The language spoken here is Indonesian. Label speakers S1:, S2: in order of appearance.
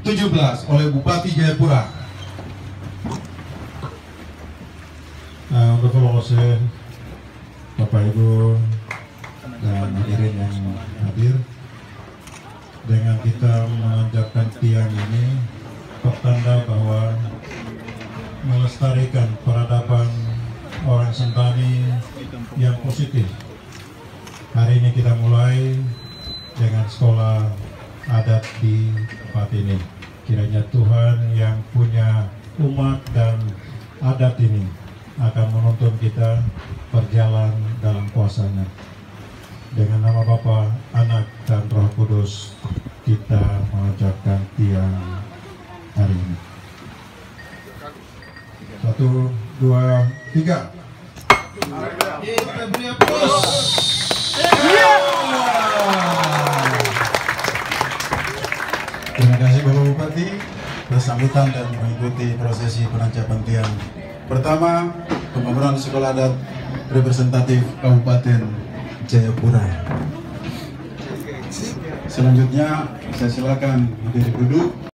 S1: 17 oleh Bupati Jayapura.
S2: Untuk proses Bapak Ibu dan hadirin yang hadir, dengan kita menanjakkan tiang ini pertanda bahwa melestarikan peradaban orang Sentani yang positif. Hari ini kita mulai dengan sekolah adat di tempat ini. Kiranya Tuhan yang punya umat dan adat ini akan menuntun kita berjalan dalam kuasa-Nya. Dengan nama Bapa, Anak, dan Roh Kudus, kita mengucapkan tiang hari ini. 1, 2, 3.
S1: Kita beri aplaus.
S2: Terima kasih Bapak Bupati bersambutan dan mengikuti prosesi penancapan tiang. Pertama, pembangunan sekolah adat representatif Kabupaten Jayapura. Selanjutnya, saya silakan berdiri duduk.